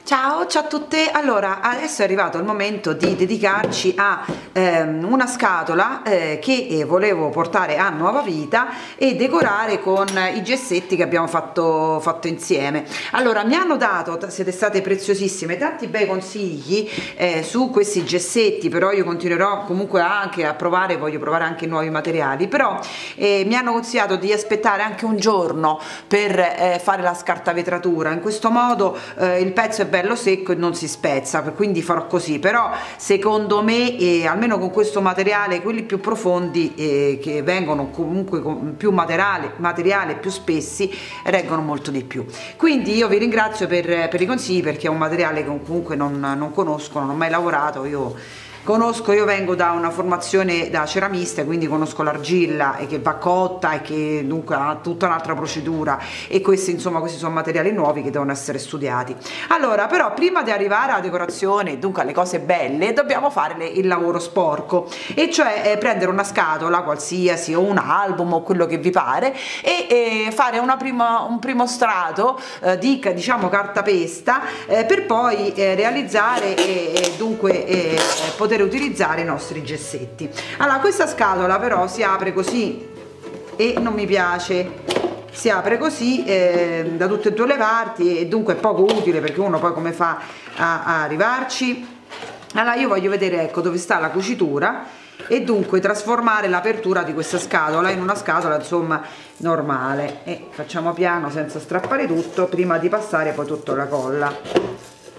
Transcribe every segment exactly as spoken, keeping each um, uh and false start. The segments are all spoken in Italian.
Ciao, ciao a tutte. Allora, adesso è arrivato il momento di dedicarci a ehm, una scatola eh, che eh, volevo portare a nuova vita e decorare con i gessetti che abbiamo fatto, fatto insieme. Allora, mi hanno dato, siete state preziosissime, tanti bei consigli eh, su questi gessetti, però io continuerò comunque anche a provare, voglio provare anche nuovi materiali, però eh, mi hanno consigliato di aspettare anche un giorno per eh, fare la scartavetratura. In questo modo eh, il pezzo è bello bello secco e non si spezza, quindi farò così. Però secondo me eh, almeno con questo materiale quelli più profondi eh, che vengono comunque con più materiale, materiale più spessi reggono molto di più. Quindi io vi ringrazio per, per i consigli, perché è un materiale che comunque non, non conosco, non ho mai lavorato. Io conosco, io vengo da una formazione da ceramista, quindi conosco l'argilla e che va cotta e che dunque ha tutta un'altra procedura, e questi insomma questi sono materiali nuovi che devono essere studiati. Allora, però prima di arrivare alla decorazione, dunque alle cose belle, dobbiamo fare le, il lavoro sporco, e cioè eh, prendere una scatola qualsiasi o un album o quello che vi pare e eh, fare una prima, un primo strato eh, di diciamo cartapesta eh, per poi eh, realizzare e, e dunque eh, poter utilizzare i nostri gessetti. Allora, questa scatola però si apre così e non mi piace, si apre così eh, da tutte e due le parti, e dunque è poco utile, perché uno poi come fa a, a arrivarci. Allora io voglio vedere, ecco, dove sta la cucitura, e dunque trasformare l'apertura di questa scatola in una scatola insomma normale, e facciamo piano senza strappare tutto prima di passare poi tutto la colla.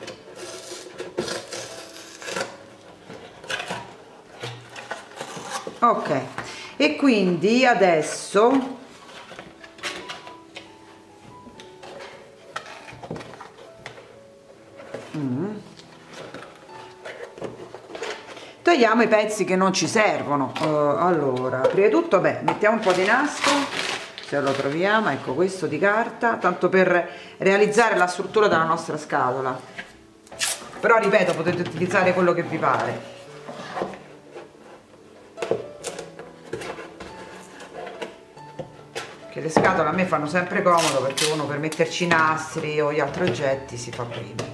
Ok, e quindi adesso mm. togliamo i pezzi che non ci servono. Uh, allora, prima di tutto, beh, mettiamo un po' di nastro, se lo troviamo, ecco questo di carta, tanto per realizzare la struttura della nostra scatola. Però ripeto, potete utilizzare quello che vi pare. Che le scatole a me fanno sempre comodo, perché uno per metterci i nastri o gli altri oggetti si fa prima.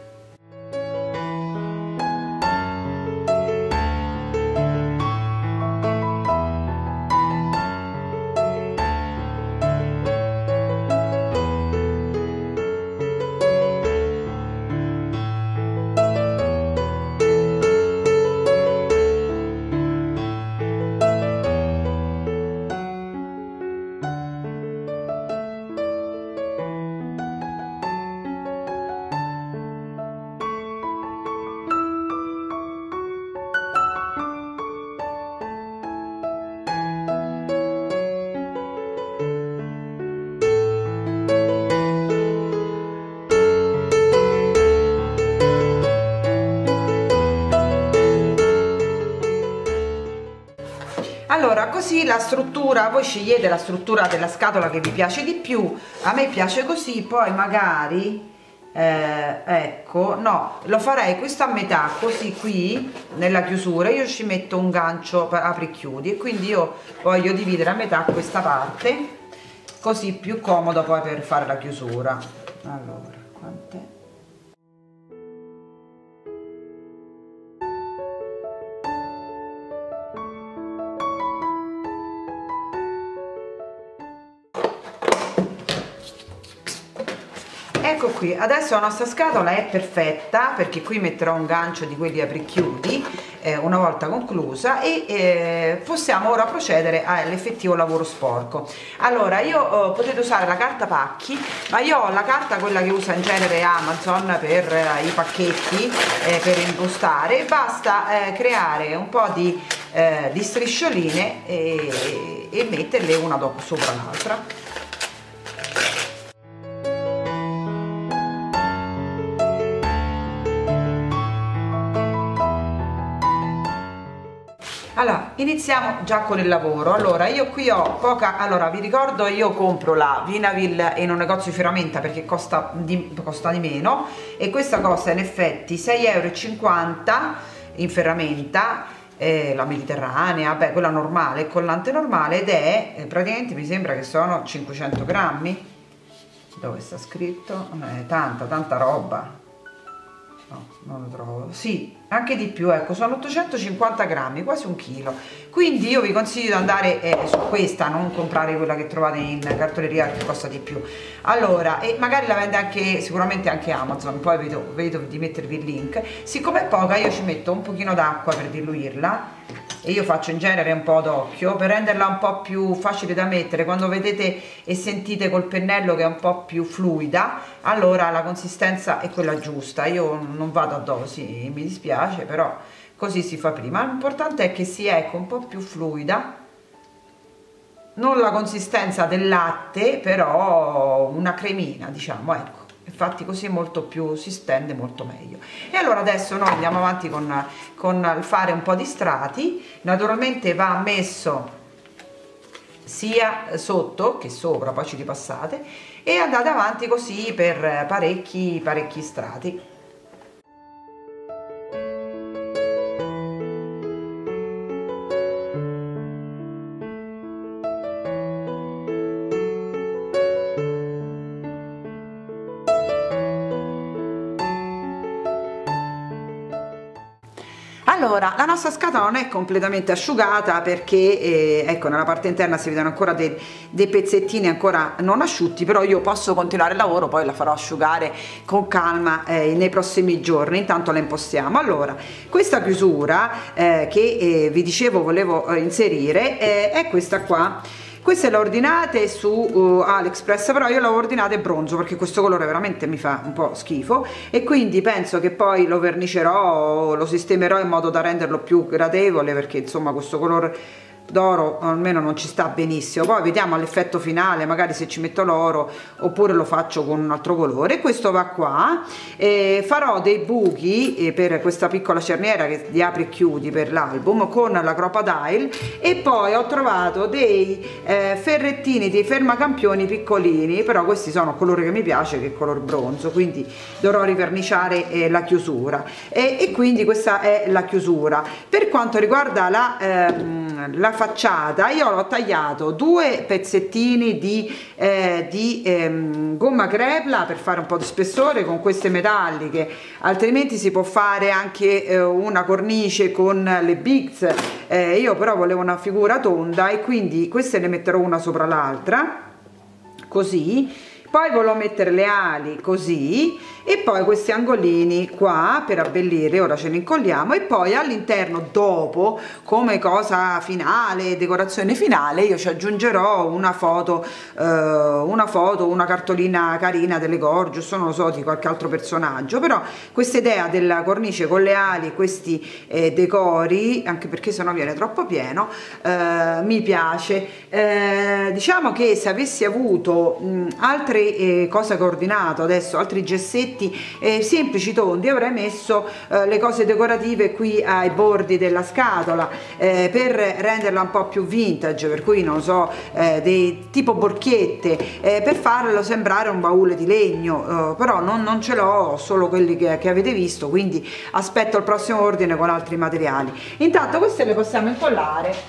Allora, così la struttura, voi scegliete la struttura della scatola che vi piace di più. A me piace così, poi magari eh, ecco, no, lo farei questo a metà, così qui nella chiusura io ci metto un gancio apri e chiudi, e quindi io voglio dividere a metà questa parte, così più comodo poi per fare la chiusura. Allora, quant'è? Ecco qui, adesso la nostra scatola è perfetta, perché qui metterò un gancio di quelli apri e chiudi eh, una volta conclusa, e eh, possiamo ora procedere all'effettivo lavoro sporco. Allora, io eh, potete usare la carta pacchi, ma io ho la carta quella che usa in genere Amazon per eh, i pacchetti, eh, per impostare. Basta eh, creare un po' di, eh, di striscioline e, e metterle una dopo sopra l'altra. Allora, iniziamo già con il lavoro. Allora, io qui ho poca, allora vi ricordo, io compro la Vinavil in un negozio di ferramenta perché costa di, costa di meno, e questa costa in effetti sei e cinquanta euro in ferramenta, eh, la mediterranea, beh, quella normale, il collante normale, ed è eh, praticamente mi sembra che sono cinquecento grammi. Dove sta scritto? Eh, tanta, tanta roba. no, non lo trovo, sì, anche di più, ecco, sono ottocentocinquanta grammi, quasi un chilo, quindi io vi consiglio di andare eh, su questa, non comprare quella che trovate in cartoleria che costa di più. Allora, e magari la vende anche, sicuramente anche Amazon, poi vedo, vedo di mettervi il link. Siccome è poca, io ci metto un pochino d'acqua per diluirla, e io faccio in genere un po' d'occhio per renderla un po' più facile da mettere. Quando vedete e sentite col pennello che è un po' più fluida, allora la consistenza è quella giusta. Io non vado a dosi, mi dispiace, però così si fa prima. L'importante è che sia, ecco, un po' più fluida, non la consistenza del latte, però una cremina, diciamo, ecco. Infatti così molto più si stende molto meglio. E allora adesso noi andiamo avanti con, con il fare un po' di strati. Naturalmente va messo sia sotto che sopra, poi ci ripassate e andate avanti così per parecchi parecchi strati. Allora, la nostra scatola non è completamente asciugata perché eh, ecco, nella parte interna si vedono ancora dei, dei pezzettini ancora non asciutti, però io posso continuare il lavoro, poi la farò asciugare con calma eh, nei prossimi giorni. Intanto la impostiamo. Allora, questa chiusura eh, che eh, vi dicevo volevo eh, inserire eh, è questa qua. Queste le ordinate su uh, AliExpress, però io le ho ordinate bronzo perché questo colore veramente mi fa un po' schifo, e quindi penso che poi lo vernicerò, lo sistemerò in modo da renderlo più gradevole, perché insomma questo colore d'oro almeno non ci sta benissimo. Poi vediamo all'effetto finale, magari se ci metto l'oro oppure lo faccio con un altro colore. Questo va qua. Eh, farò dei buchi eh, per questa piccola cerniera che di apri e chiudi per l'album con la Crop-A-Dile, e poi ho trovato dei eh, ferrettini, dei fermacampioni piccolini, però questi sono il colore che mi piace, che è il color bronzo, quindi dovrò riverniciare eh, la chiusura, e, e quindi questa è la chiusura. Per quanto riguarda la, ehm, la facciata, io ho tagliato due pezzettini di, eh, di ehm, gomma crepla per fare un po' di spessore con queste metalliche, altrimenti si può fare anche eh, una cornice con le Bics, eh, io però volevo una figura tonda e quindi queste ne metterò una sopra l'altra così. Poi volevo mettere le ali così, e poi questi angolini qua per abbellire, ora ce li incolliamo, e poi all'interno dopo, come cosa finale, decorazione finale, io ci aggiungerò una foto, eh, una foto, una cartolina carina delle Gorgeous, non lo so, di qualche altro personaggio. Però questa idea della cornice con le ali, questi eh, decori, anche perché sennò viene troppo pieno, eh, mi piace. Eh, diciamo che se avessi avuto mh, altre eh, cose che ho ordinato adesso, altri gessetti eh, semplici tondi, avrei messo eh, le cose decorative qui ai bordi della scatola eh, per renderla un po' più vintage, per cui non so, eh, dei tipo borchiette, eh, per farlo sembrare un baule di legno, eh, però non, non ce l'ho, solo quelli che, che avete visto, quindi aspetto il prossimo ordine con altri materiali. Intanto queste le possiamo incollare.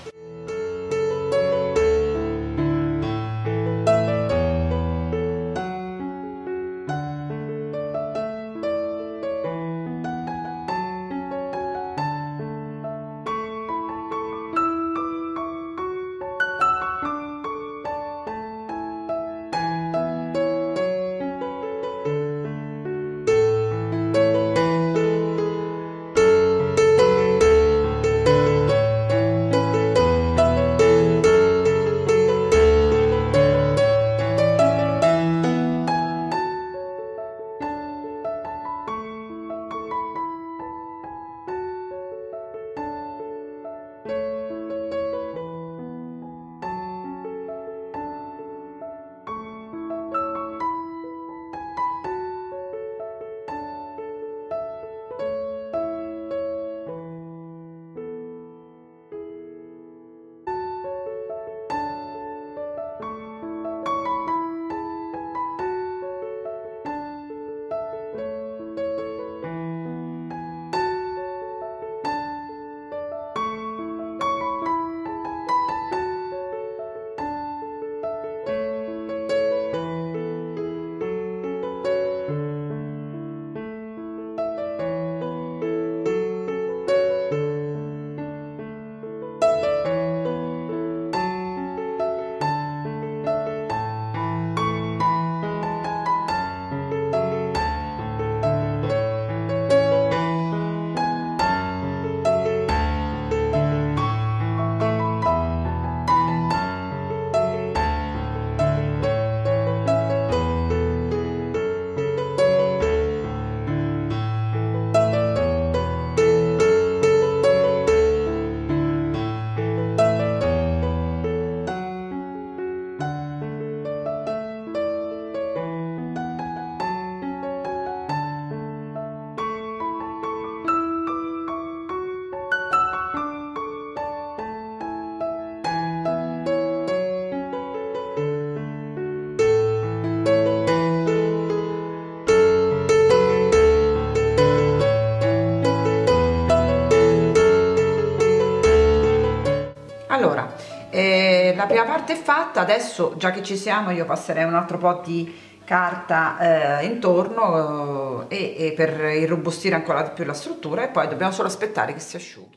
parte è fatta. Adesso, già che ci siamo, io passerei un altro po' di carta eh, intorno eh, e, e per irrobustire ancora di più la struttura, e poi dobbiamo solo aspettare che si asciughi.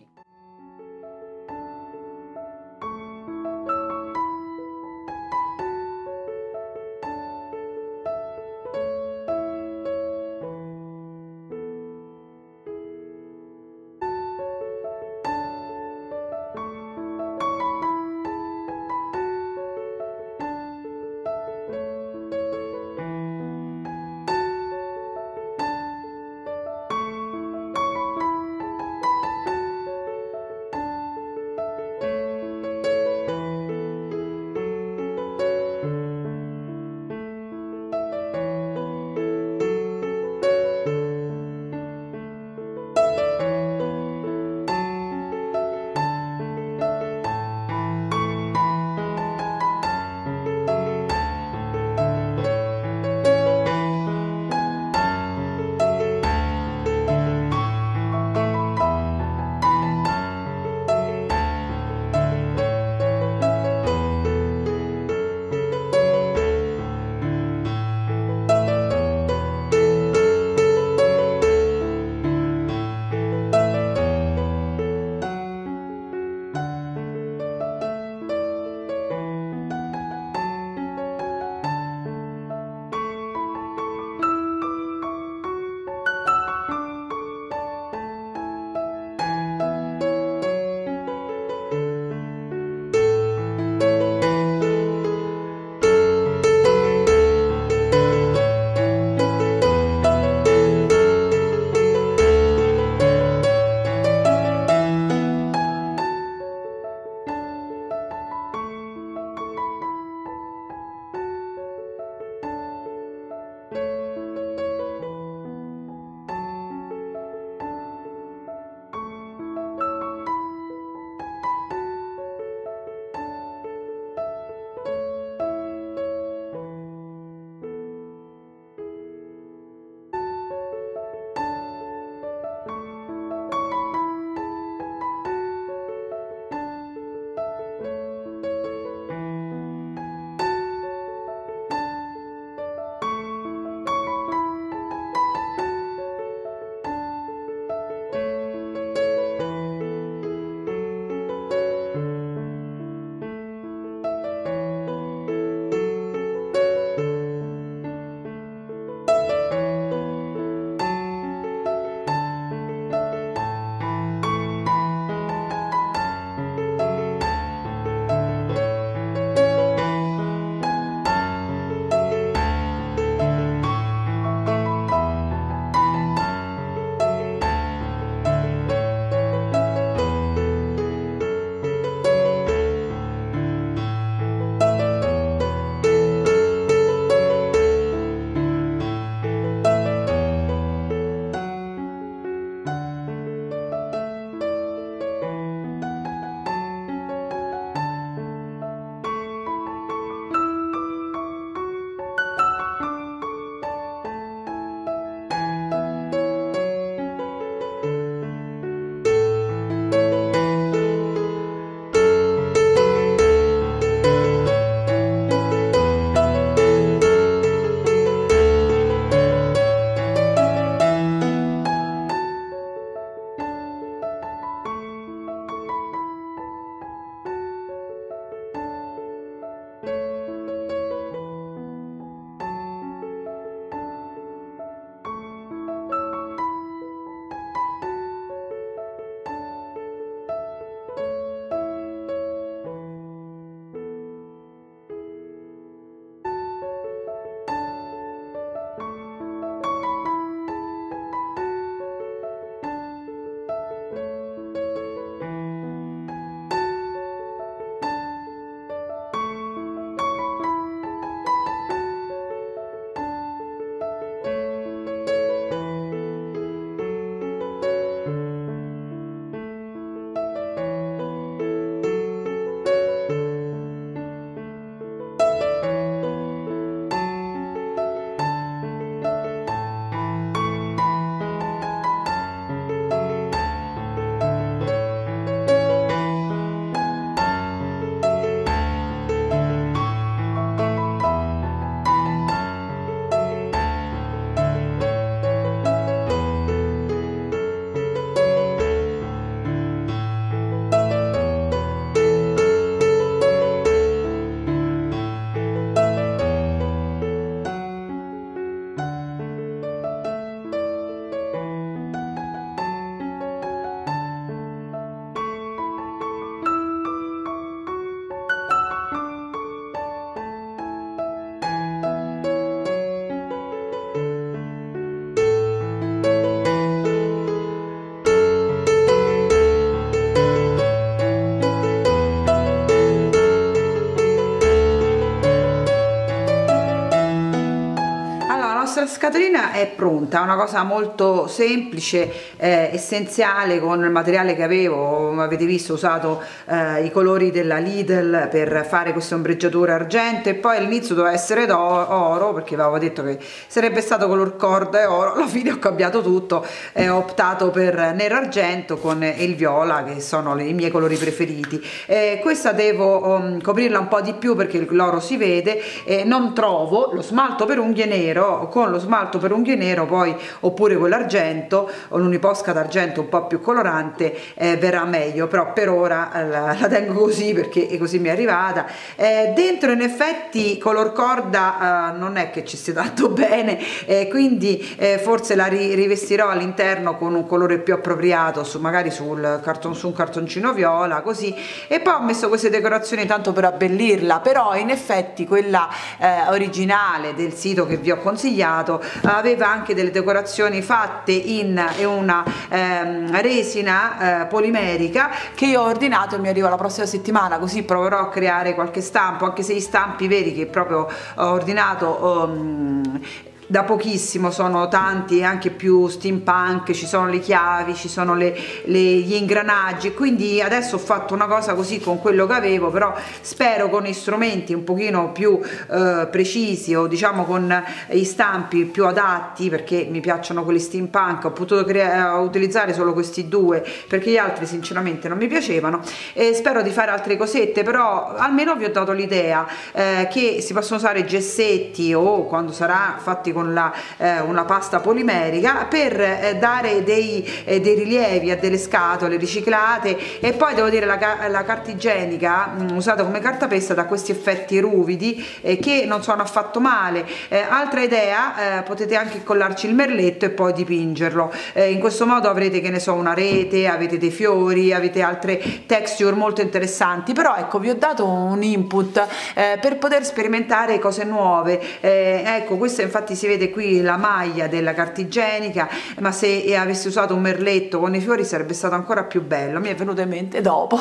nostra scatolina è pronta, una cosa molto semplice, eh, essenziale, con il materiale che avevo. Avete visto, ho usato eh, i colori della Lidl per fare queste ombreggiature argento, e poi all'inizio doveva essere d'oro perché avevo detto che sarebbe stato color corda e oro. Alla fine ho cambiato tutto e ho optato per nero argento con il viola, che sono i miei colori preferiti. Eh, questa devo um, coprirla un po' di più perché l'oro si vede, e non trovo lo smalto per unghie nero. Con lo smalto per unghie nero poi, oppure con l'argento o l'uniposca d'argento un po' più colorante, eh, verrà meglio, però per ora eh, la, la tengo così perché così mi è arrivata. Eh, dentro in effetti color corda eh, non è che ci stia tanto bene, eh, quindi eh, forse la ri rivestirò all'interno con un colore più appropriato, su, magari sul carton, su un cartoncino viola, così. E poi ho messo queste decorazioni tanto per abbellirla, però in effetti quella eh, originale del sito che vi ho consigliato aveva anche delle decorazioni fatte in una ehm, resina eh, polimerica che io ho ordinato e mi arriva la prossima settimana, così proverò a creare qualche stampo, anche se gli stampi veri che proprio ho ordinato um, da pochissimo sono tanti, anche più steampunk, ci sono le chiavi, ci sono le, le, gli ingranaggi, quindi adesso ho fatto una cosa così con quello che avevo, però spero con strumenti un pochino più eh, precisi, o diciamo con gli stampi più adatti, perché mi piacciono quelli steampunk. Ho potuto utilizzare solo questi due perché gli altri sinceramente non mi piacevano, e spero di fare altre cosette, però almeno vi ho dato l'idea eh, che si possono usare gessetti, o quando sarà fatti con con la, eh, una pasta polimerica, per eh, dare dei, eh, dei rilievi a delle scatole riciclate. E poi devo dire la, la carta igienica mh, usata come cartapesta dà questi effetti ruvidi eh, che non sono affatto male. Eh, altra idea, eh, potete anche collarci il merletto e poi dipingerlo, eh, in questo modo avrete, che ne so, una rete, avete dei fiori, avete altre texture molto interessanti. Però ecco, vi ho dato un input eh, per poter sperimentare cose nuove. Eh, ecco, questa infatti si vede qui la maglia della carta igienica, ma se avessi usato un merletto con i fiori sarebbe stato ancora più bello, mi è venuto in mente dopo.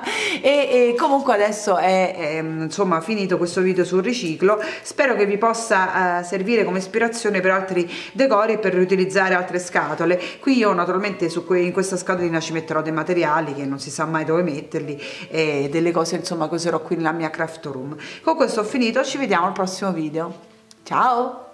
e, e comunque adesso è, è insomma finito questo video sul riciclo. Spero che vi possa uh, servire come ispirazione per altri decori e per riutilizzare altre scatole. Qui io naturalmente su que in questa scatolina ci metterò dei materiali che non si sa mai dove metterli, e delle cose insomma che userò qui nella mia craft room. Con questo ho finito, ci vediamo al prossimo video, ciao!